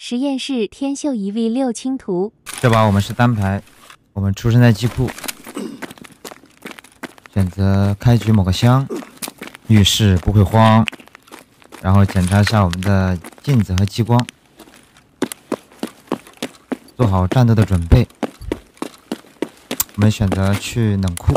实验室天秀一 v6清图。 这把我们是单排，我们出生在机库，选择开局某个箱，遇事不会慌，然后检查一下我们的镜子和激光，做好战斗的准备。我们选择去冷库，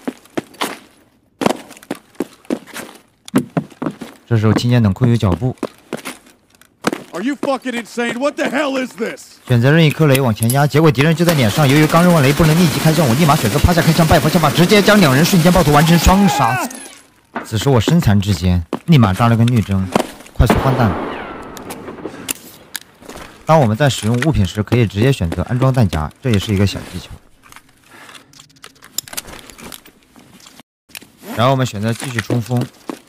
这时候听见冷库有脚步。 Are you fucking insane? What the hell is this? 选择任意颗雷往前压，结果敌人就在脸上。由于刚扔完雷不能立即开枪，我立马选择趴下开枪，拜佛效法，直接将两人瞬间爆头，完成双杀。此时我身残志坚，立马扎了个绿针，快速换弹。当我们在使用物品时，可以直接选择安装弹夹，这也是一个小技巧。然后我们选择继续冲锋。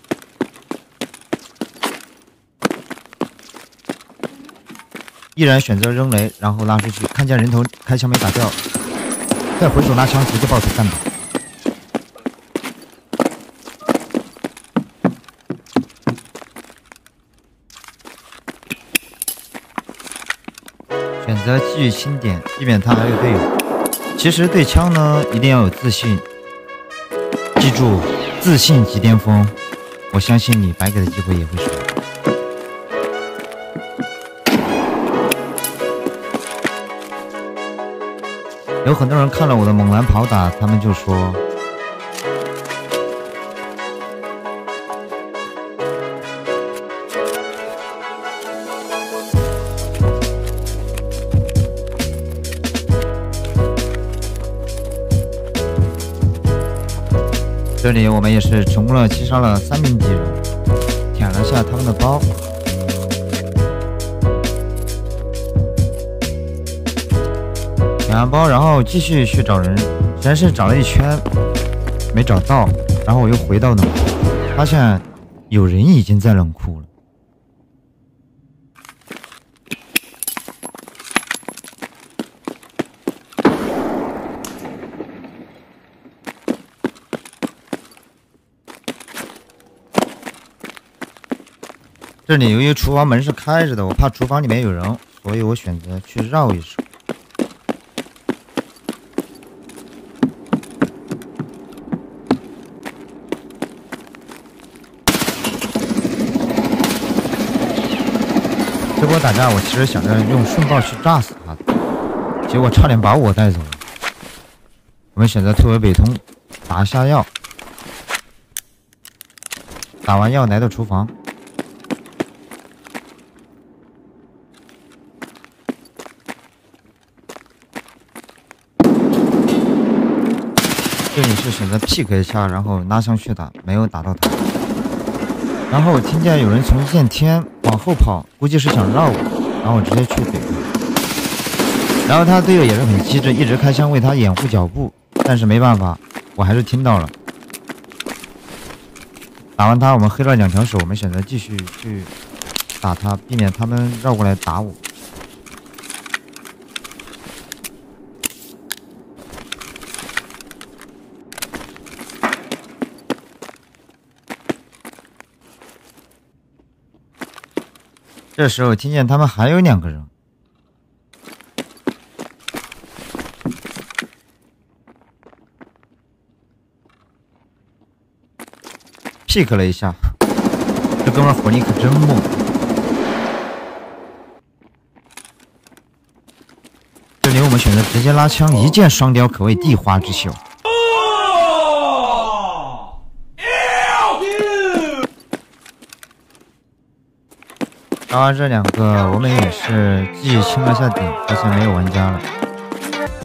依然选择扔雷，然后拉出去，看见人头开枪没打掉，再回手拉枪，直接爆头干倒。选择继续清点，避免他还有队友。其实对枪呢，一定要有自信，记住，自信即巅峰。我相信你白给的机会也会输。有很多人看了我的猛男跑打，他们就说这里我们也是成功了击杀了3名敌人，舔了下他们的包。拿包，然后继续去找人，实验室找了一圈没找到，然后我又回到冷库，发现有人已经在冷库了。这里由于厨房门是开着的，我怕厨房里面有人，所以我选择去绕一手。这波打架，我其实想着用顺爆去炸死他的，结果差点把我带走了。我们选择退回北通，打下药，打完药来到厨房，这里是选择 pick 一下，然后拉上去打，没有打到他。然后我听见有人从焰天往后跑，估计是想绕我，然后我直接去怼他。然后他队友也是很机智，一直开枪为他掩护脚步，但是没办法，我还是听到了。打完他，我们黑了2条手，我们选择继续去打他，避免他们绕过来打我。这时候听见他们还有2个人，pick 了一下，这哥们火力可真猛。这里我们选择直接拉枪，一箭双雕，可谓地花之秀。打完这2个，我们也是继续清了下点，发现没有玩家了。